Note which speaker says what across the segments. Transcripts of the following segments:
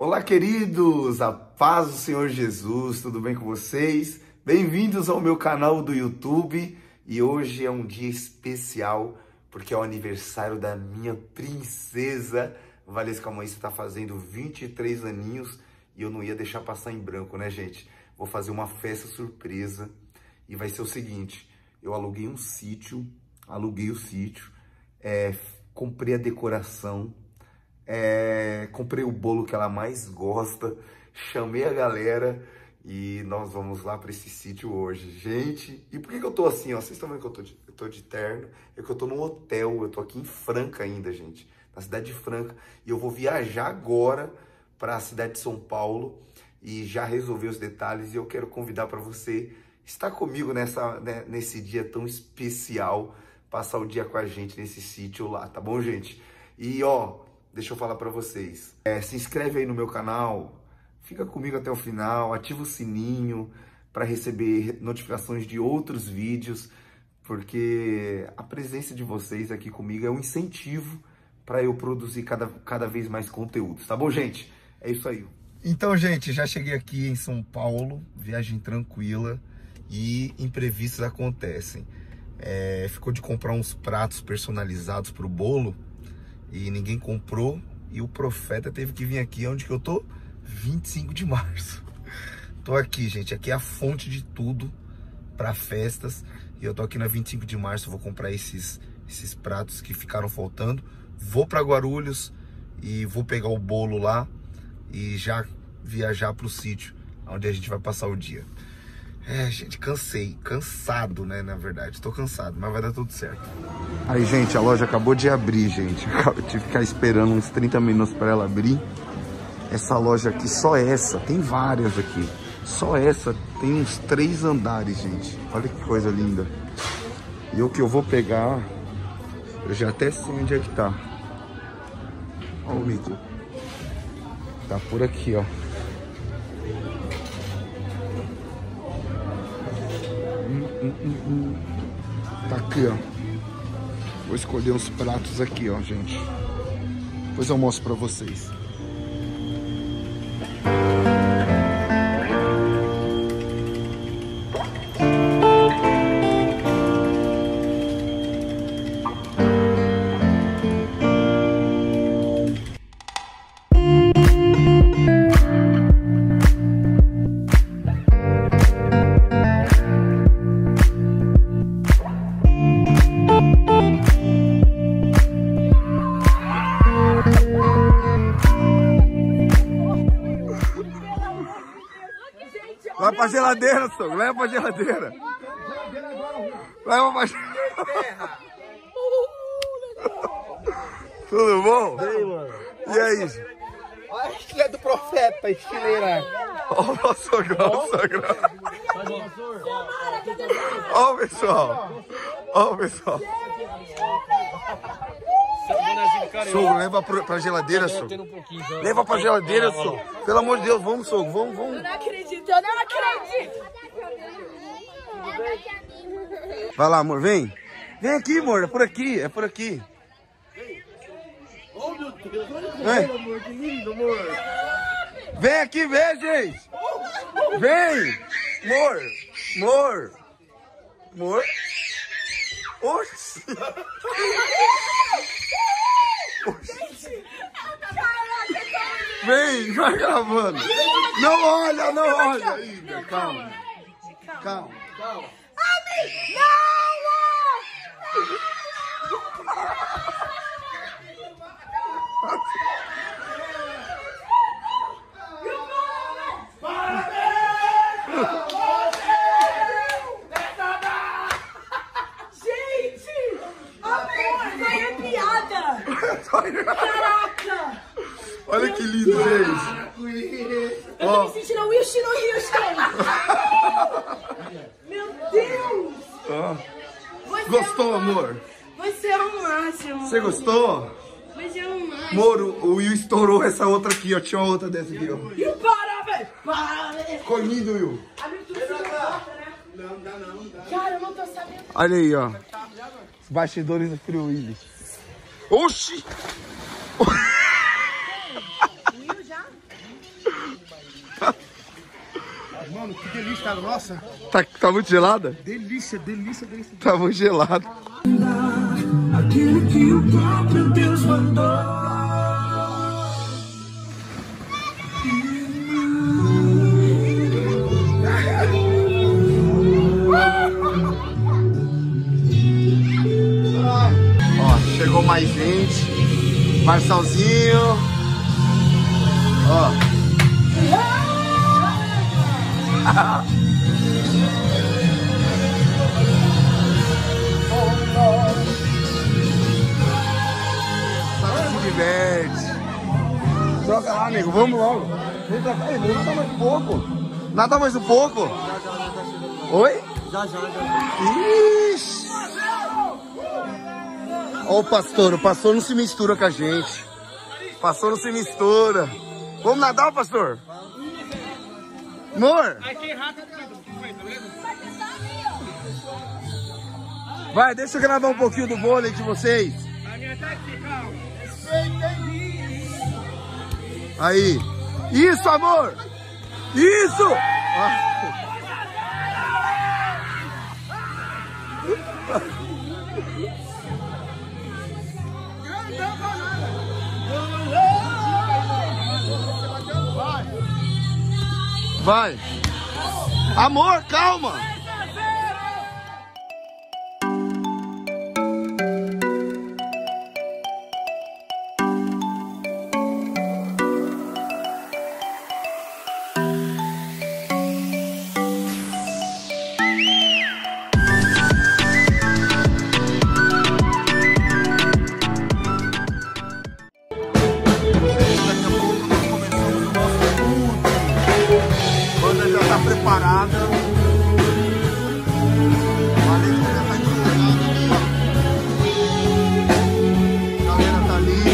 Speaker 1: Olá, queridos! A paz do Senhor Jesus, tudo bem com vocês? Bem-vindos ao meu canal do YouTube. E hoje é um dia especial, porque é o aniversário da minha princesa. Valesca Moissa está fazendo 23 aninhos e eu não ia deixar passar em branco, né, gente? Vou fazer uma festa surpresa e vai ser o seguinte: eu aluguei o sítio, comprei a decoração, comprei o bolo que ela mais gosta, chamei a galera e nós vamos lá para esse sítio hoje. Gente, e por que eu tô assim, ó? Vocês estão vendo que eu tô de terno? É que eu tô num hotel, eu tô aqui em Franca ainda, gente, na cidade de Franca, e eu vou viajar agora para a cidade de São Paulo e já resolver os detalhes, e eu quero convidar para você estar comigo nesse dia tão especial, passar o dia com a gente nesse sítio lá, tá bom, gente? E ó, deixa eu falar para vocês, se inscreve aí no meu canal, fica comigo até o final, ativa o sininho para receber notificações de outros vídeos, porque a presença de vocês aqui comigo é um incentivo para eu produzir cada vez mais conteúdos, tá bom, gente? É isso aí. Então, gente, já cheguei aqui em São Paulo, viagem tranquila e imprevistos acontecem. Ficou de comprar uns pratos personalizados para o bolo e ninguém comprou, e o profeta teve que vir aqui. Onde que eu tô? 25 de março. Tô aqui, gente, aqui é a fonte de tudo para festas, e eu tô aqui na 25 de março, vou comprar esses pratos que ficaram faltando, vou para Guarulhos e vou pegar o bolo lá e já viajar pro sítio, onde a gente vai passar o dia. Gente, cansado, né, na verdade, tô cansado, mas vai dar tudo certo. Aí, gente, a loja acabou de abrir, gente, eu tive que ficar esperando uns 30 minutos para ela abrir. Essa loja aqui, só essa, tem várias aqui, só essa tem uns 3 andares, gente, olha que coisa linda. E o que eu vou pegar, eu já até sei onde é que tá. Olha o mico, tá por aqui, ó. Tá aqui, ó. Vou escolher uns pratos aqui, ó, gente. Depois eu mostro pra vocês. Vai pra geladeira, sogro. Leva pra geladeira. Leva pra geladeira. Tudo bom?
Speaker 2: Ei, mano.
Speaker 1: E aí?
Speaker 2: Olha a estilha do profeta, estileira.
Speaker 1: Ó o sogrão, o sogrão. Ó o pessoal. Ó o pessoal. Sogro, leva pra geladeira, sogro. Leva pra geladeira, sogro. Pelo amor de Deus, vamos, sogro. Vamos.
Speaker 3: Eu não acredito, eu não acredito.
Speaker 1: Vai lá, amor, vem. Vem aqui, amor, é por aqui, é por aqui.
Speaker 2: Oh, meu Deus,
Speaker 1: Vem.
Speaker 2: amor, que lindo, amor.
Speaker 1: Vem aqui ver, gente. Vem. Amor. Oxi. Vem, vai gravando. Não olha. Ih, calma.
Speaker 3: Caraca!
Speaker 1: Olha que lindo, gente.
Speaker 3: Eu tô me sentindo Whitney Houston. Meu Deus!
Speaker 1: Gostou, amor?
Speaker 3: Você é o máximo.
Speaker 1: Você gostou?
Speaker 3: Você é o máximo.
Speaker 1: Amor, o Will estourou essa outra aqui, ó. Tinha uma outra dessa aqui, ó.
Speaker 3: E para, velho! Para, velho!
Speaker 1: Ficou lindo, Will.
Speaker 3: Abre tudo que você gosta, né? Não. Cara, eu não tô sabendo.
Speaker 1: Olha aí, ó. Os bastidores do Free Willy. Oxi!
Speaker 3: Will já?
Speaker 2: Mano, que delícia, cara. Nossa.
Speaker 1: Tá muito gelada?
Speaker 2: Delícia, delícia, delícia.
Speaker 1: Tá muito gelado.
Speaker 4: Aquilo que o próprio Deus mandou.
Speaker 1: Ó, chegou mais gente. Marçalzinho. Ó. Se diverte. Troca lá, amigo. Vamos logo. Vem pra cá. Ei, vamos nadar mais um pouco. Nada mais um pouco? Oi?
Speaker 2: Já.
Speaker 1: Ixi. Ó o pastor não se mistura com a gente. O pastor não se mistura. Vamos nadar, pastor? Amor? Vai, deixa eu gravar um pouquinho do vôlei de vocês. Aí. Isso, amor! Isso! Vai! Amor, calma! Preparada. Valeu, já tá entregando ali, ó. A galera tá ali.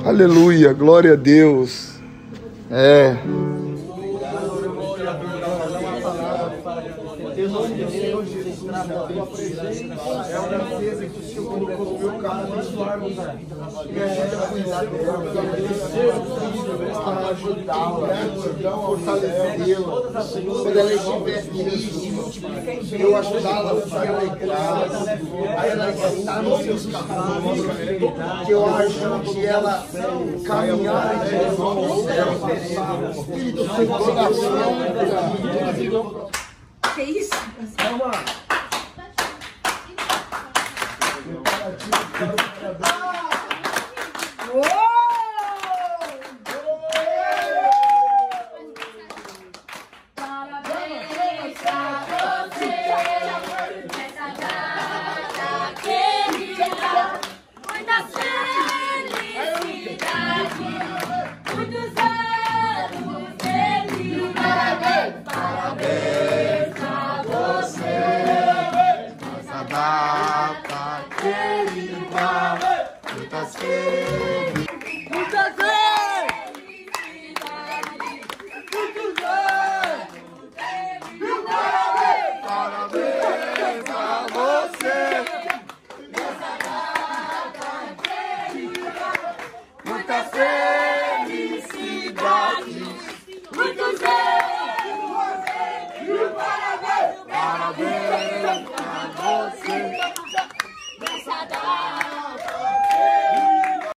Speaker 1: Aleluia, glória a Deus. É.
Speaker 2: É uma certeza que o Senhor colocou no meu caminho e a gente vai cuidar dela, para ajudá-la, fortalecê-la. Quando ela estiver triste, eu ajudá-la a ficar alegrada, a ela estar nos seus caminhos, que eu ajude ela a caminhar em direção ao céu. Espírito Santo,
Speaker 3: Que isso?
Speaker 2: calma.
Speaker 3: Parabéns pra você nessa data querida. Muita felicidade, muitos anos de vida. Parabéns pra você nessa data querida. Muitas felicidades.